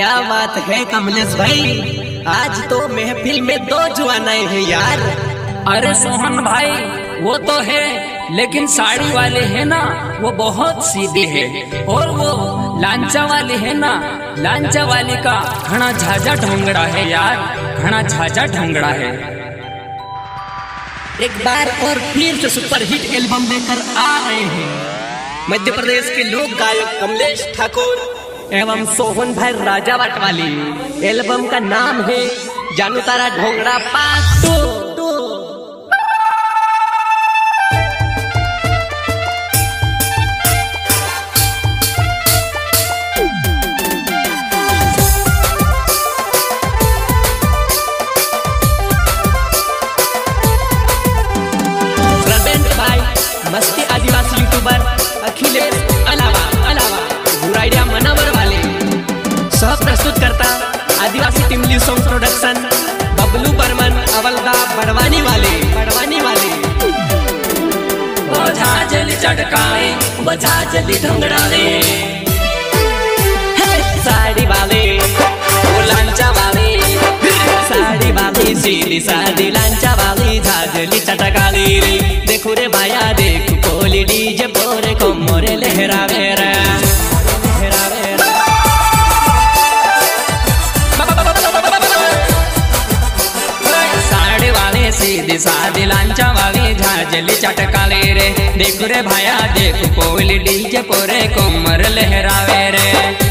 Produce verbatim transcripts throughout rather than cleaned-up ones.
क्या बात है कमलेश भाई, आज तो महफिल में दो जुआन आए हैं यार। अरे सोहन भाई वो तो है, लेकिन साड़ी वाले है ना वो बहुत सीधे है, और वो लांचा वाले है ना, लांचा वाले का घना झाझा ढोंगड़ा है यार, घना झाझा ढोंगड़ा है। एक बार और फिर से सुपरहिट एल्बम लेकर आ रहे हैं मध्य प्रदेश के लोक गायक कमलेश ठाकुर एवं सोहन भाई राजा वाटवाली। एल्बम का नाम है जानू तारा ढोंगड़ा पार्ट टू। मस्ती आदिवासी यूट्यूबर अखिलेश अलावा अलावा बुराइडिया मनावर वाले सह प्रस्तुत करता आदिवासी टिमली सॉन्ग प्रोडक्शन बबलू बर्मन अवलदा बड़वानी वाले बड़वानी वाले। बजा जली चटकाए बजा जली ढोंगड़ाए, साड़ी वाले वो लांचा वाले, साड़ी वाली सीधी सादी लांचा वाली झाजली चटकाली रे। देखो रे भाया देख कोली डीजे बोरे कोमरे लहरावे रे लहरावे रे। साड़ी वाले सीधी सादी लांचा वाली झाजली चटकाली रे। देखो रे भाया देख कोली डीजे बोरे कोमर लहरावे रे।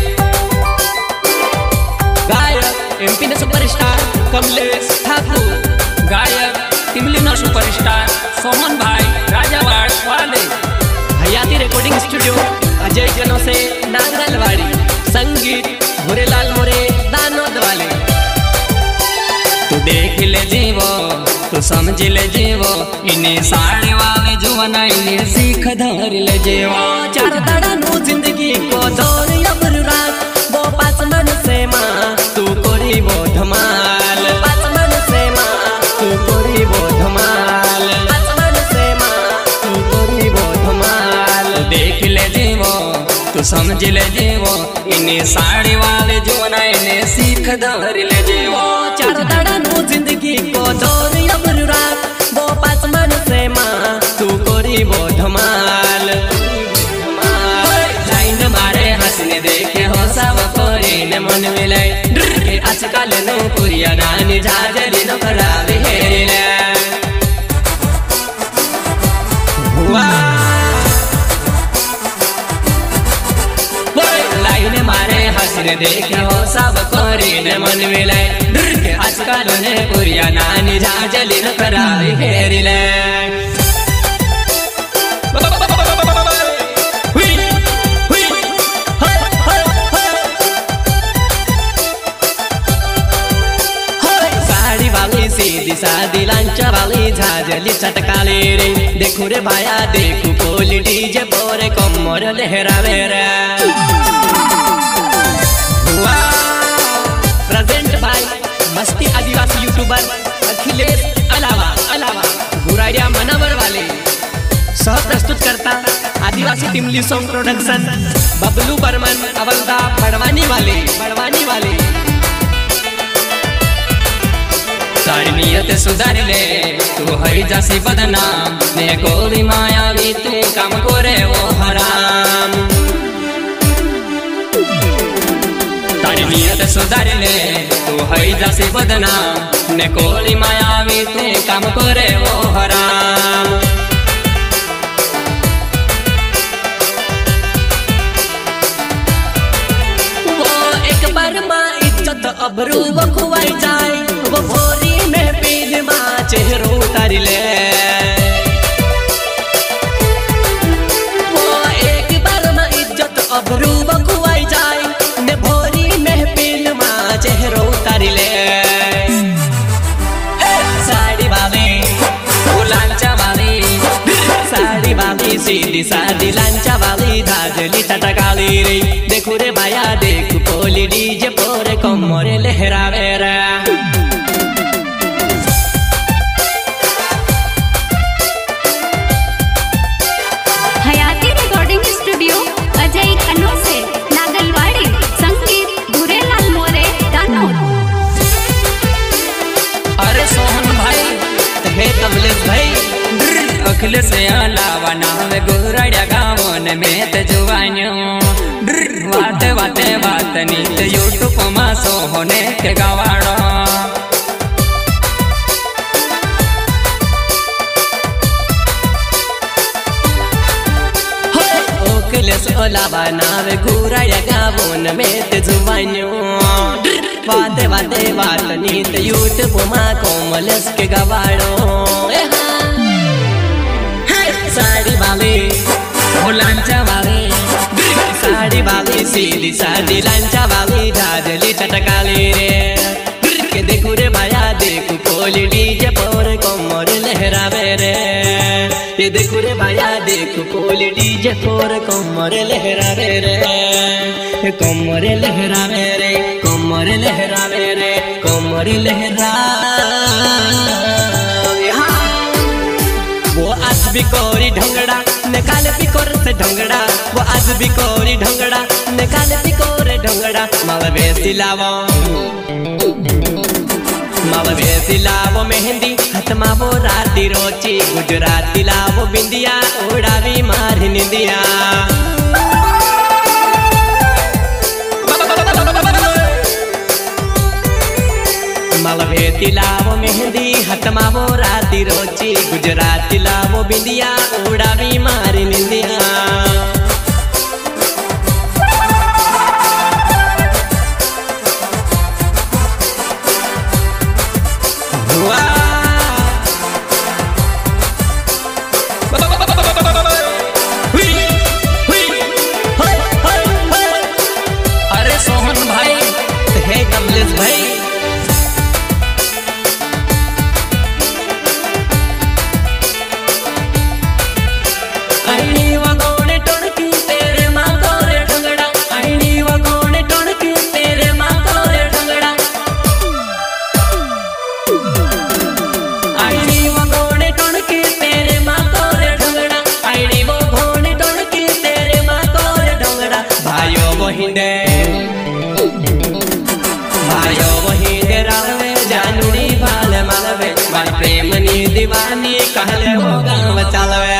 गायक एमपी ने सुपरस्टार कमलेश ठाकुर, गायक टिमली न सुपरस्टार सोहन भाई राजा वाटवाले, हयाती रिकॉर्डिंग स्टूडियो अजय जनों से नांगलवाड़ी, संगीत भूरेलाल मोरे दानोद वाले। तू देख ले जीवो तू समझ ले जीवो, इन्हें साड़ी वाले जुआना इन्हें सीख धर ले जीवो। चार तड़ा नु जिंदगी को दौर अबर रात वो पास मन से माँ तू कोरी वो धमाल, पास मन से माँ तू कोरी वो धमाल, पास मन से माँ तू कोरी वो धमाल। देख ले जीवो तू समझ ले जीवो, इन्हें साड़ी वाले जुआना इन्हें सीख धर ले जीवो। चार तड़ा नु जिंदगी को दौर अबर रात वो पास मन से माँ तू कोरी वो धमाल। लाइन मारे हंसने देखे हो सब कोरी ने मन मिले, के आजकल नो पुरिया नानी झाजरी नो खराबी हेरिले। लाइन मारे हंसने देखे हो सब कोरी ने मन मिले, के आजकल ने पुरिया नानी झाजरी नो खराबी हेरिले। सीधी सादी लांचा वाली झाजली चटकाले रे। देखो रे भाया देखो कोली डीजे बोरे कोमर लहरावे रे। प्रेजेंट भाई मस्ती आदिवासी यूट्यूबर अखिलेश अलावा अलावा बुराइडिया मनावर वाले। सह प्रस्तुत करता आदिवासी टिमली सॉन्ग प्रोडक्शन बबलू बर्मन अवलदा बड़वानी वाले बड़वानी वाले। सारी नियत सुधार ले तू हरी जासी बदनाम, ने गोली माया भी तू काम करे वो हराम। सारी नियत सुधार ले तू हरी जासी बदनाम, ने गोली माया भी तू काम करे वो हराम। वो एक बार माँ इज्जत अबरू वो खुआई जाए, वो भोरी में पील माँ चेहरो उतार ले। वो एक बार माँ इज्जत अबरू वो खुआई जाए, ने भोरी में पील माँ चेहरो उतार ले। साड़ी वाले वो लांचा वाली, साड़ी वाली सीधी सादी लांचा वाली झाजली चटकाली रे। देखो रे भाया देख कोली डीजे बोरे कोमरे लहरावे रे। हयाती रिकॉर्डिंग स्टूडियो अजय कन्नौज से नागलवाड़ी, संगीत भूरेलाल मोरे। अखिल से अलावा नाव गुरड़िया गावन में ते जुवान्यो वाते वाते बात नीत यूट्यूब मा सोहने के गवाड़ो अखिलेश अलावा नाव गुरड़िया गावन में ते जुवान्यो वाते वाते बात नीत यूट्यूब मा कोमलेश के गवाड़ो साड़ी वाली ओ लांचा वाली साड़ी वाली सीधी साड़ी लांचा वाली झाजली चटकाली रे के देखू रे भाया देखू कोली डीजे पर कमर लहरावे रे ये देखू रे भाया देखू कोली डीजे पर कमर लहरावे रे कमर लहरावे रे कमर लहरावे रे कमर लहरा वो आज भी कोरी ढंगड़ा निकाल भी कोर से ढंगड़ा वो आज भी कोरी ढंगड़ा निकाल भी कोरे ढंगड़ा मावा बेसी लावो मावा बेसी लावो मेहंदी हाथ मावो राती रोची गुजराती लावो बिंदिया उड़ावी मारी निंदिया मालवेती लावो मेहंदी हाथ मावो राती रोची गुजराती लावो बिंदिया उड़ावी मारी निंदिया अरे सोहन भाई हे कमलेश भाई प्रेमनी दीवानी कहले वो गाँव चलवे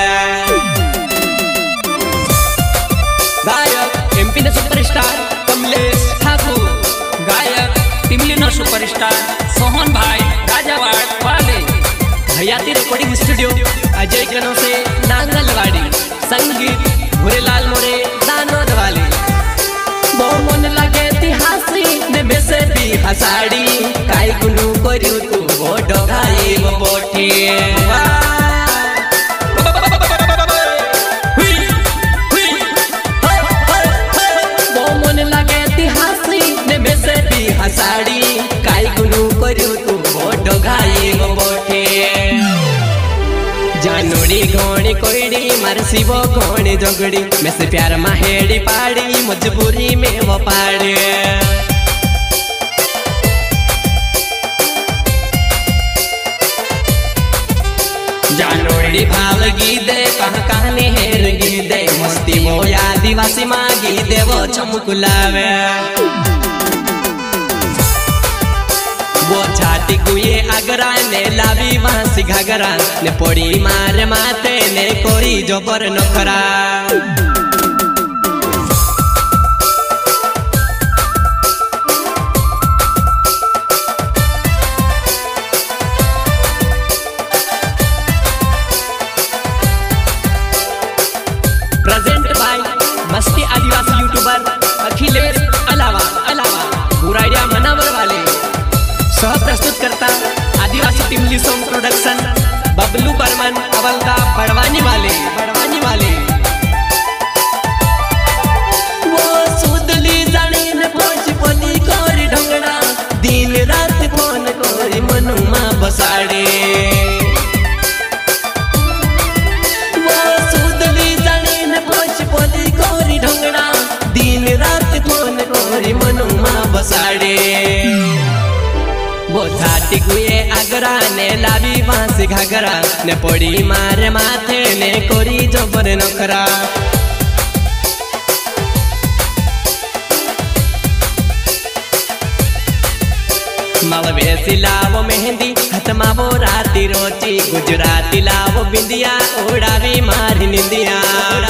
गायक एमपी ने सुपरस्टार कमलेश ठाकुर गायक टिमली न सुपरस्टार सोहन भाई राजावाड़ वाले हयाती रिकॉर्डिंग स्टूडियो अजय गनो से नांगलवाड़ी संगीत भूरेलाल मोरे दानोद वाली वो मन लगे तिहासी ने बेसे भी हसाड़ी काई गुनु करू तू वो डोगाई वो बोठी वो मन लगे तिहासी ने बेसे भी हसाड़ी काई गुनु करू तू वो डोगाई वो बोठी जानोड़ी घोड़ी कोईड़ी मरसी वो घोड़ी जोगड़ी में से प्यार माहेड़ी पाड़ी मजबूरी में वो पाड़े जानोड़ी भाव गीदे कहाँ कहानी हेर गीदे मस्ती वो आदिवासी माँ गीदे वो चमकुलावे वो छाती कुए अगरा ने लावी वासी घगरा ने पड़ी मारे माते ने कोरी जो पर नखरा प्रेजेंट बाय मस्ती आदिवासी यूट्यूबर अखिलेश अलावा अलावा बुराइया मनावर वाले सह प्रस्तुत करता आदिवासी टिमली सॉन्ग प्रोडक्शन बबलू बर्मन अवलका बड़वानी वाले बड़वानी वाले वो सुदली जाने न पहुंच पोली कोरी ढंगड़ा दिन रात फोन कोरी मनुमा बसाड़े वो सुदली जाने न पहुंच पोली कोरी ढंगड़ा दिन रात फोन कोरी मनुमा बसाड़े वो छाती गुए अगरा ने लावी वासी घगरा ने पड़ी मारे माथे ने कोरी जबर नखरा मावा बेसी लावो मेहंदी हाथ मावो राती रोची गुजराती लावो बिंदिया उड़ावी मारी निंदिया।